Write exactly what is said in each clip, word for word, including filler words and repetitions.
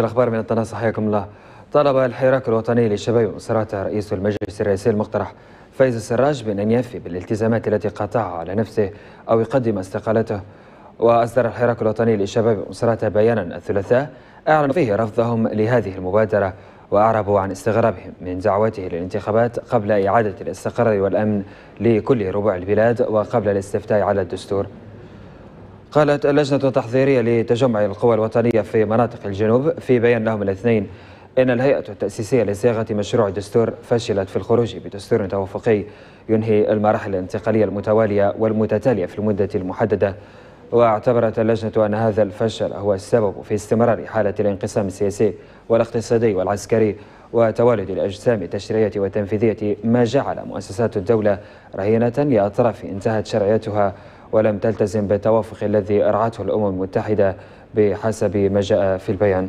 الأخبار من التنص، حياكم الله. طالب الحراك الوطني للشباب ومساراته رئيس المجلس الرئاسي المقترح فايز السراج بأن يفي بالالتزامات التي قاطعها على نفسه أو يقدم استقالته. وأصدر الحراك الوطني للشباب ومساراته بيانا الثلاثاء أعلن فيه رفضهم لهذه المبادرة، وأعربوا عن استغرابهم من دعوته للانتخابات قبل إعادة الاستقرار والأمن لكل ربوع البلاد وقبل الاستفتاء على الدستور. قالت اللجنة التحضيرية لتجمع القوى الوطنية في مناطق الجنوب في بيان لهم الاثنين إن الهيئة التأسيسية لصياغة مشروع الدستور فشلت في الخروج بدستور توافقي ينهي المراحل الانتقالية المتوالية والمتتالية في المدة المحددة. واعتبرت اللجنة أن هذا الفشل هو السبب في استمرار حالة الانقسام السياسي والاقتصادي والعسكري وتوالد الأجسام التشريعية والتنفيذية، ما جعل مؤسسات الدولة رهينة لأطراف انتهت شرعيتها ولم تلتزم بالتوافق الذي أرعته الأمم المتحدة بحسب ما جاء في البيان.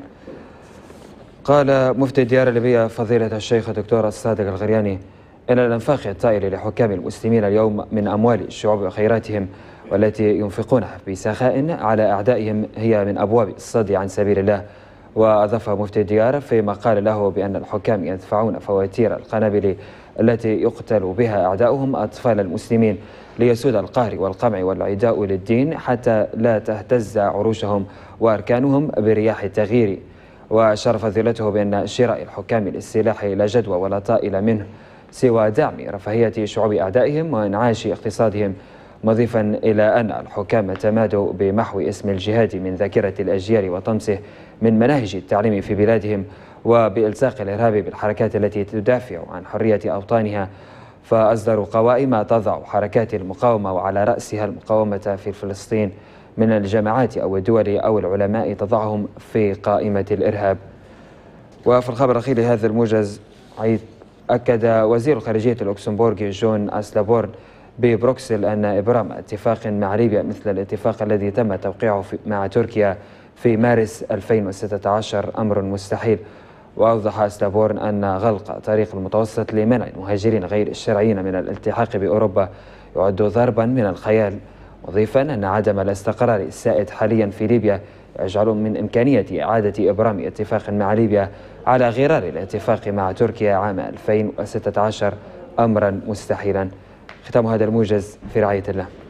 قال مفتي الديار الليبية فضيلة الشيخ الدكتور الصادق الغرياني إن الانفاق الطائل لحكام المسلمين اليوم من أموال الشعوب وخيراتهم والتي ينفقونها بسخاء على أعدائهم هي من أبواب الصد عن سبيل الله. وأضاف مفتي الديار فيما قال له بأن الحكام يدفعون فواتير القنابل التي يقتل بها أعداؤهم أطفال المسلمين ليسود القهر والقمع والعداء للدين حتى لا تهتز عروشهم وأركانهم برياح التغيير. وأشار فضيلته بأن شراء الحكام للسلاح لا جدوى ولا طائل منه سوى دعم رفاهية شعوب أعدائهم وإنعاش اقتصادهم، مضيفا إلى أن الحكام تمادوا بمحو اسم الجهاد من ذاكرة الأجيال وطمسه من مناهج التعليم في بلادهم وبإلصاق الإرهاب بالحركات التي تدافع عن حرية أوطانها. فأصدروا قوائم تضع حركات المقاومة وعلى رأسها المقاومة في فلسطين من الجماعات أو الدول أو العلماء تضعهم في قائمة الإرهاب. وفي الخبر الأخير لهذا الموجز، أكد وزير الخارجية اللوكسمبورغي جون أسلابورن ببروكسل أن إبرام اتفاق مع ليبيا مثل الاتفاق الذي تم توقيعه مع تركيا في مارس ألفين وستة عشر أمر مستحيل. وأوضح أسلابورن أن غلق طريق المتوسط لمنع المهاجرين غير الشرعيين من الالتحاق بأوروبا يعد ضربا من الخيال، مضيفا أن عدم الاستقرار السائد حاليا في ليبيا يجعل من إمكانية إعادة إبرام اتفاق مع ليبيا على غرار الاتفاق مع تركيا عام ألفين وستة عشر أمرا مستحيلا. ختام هذا الموجز في رعاية الله.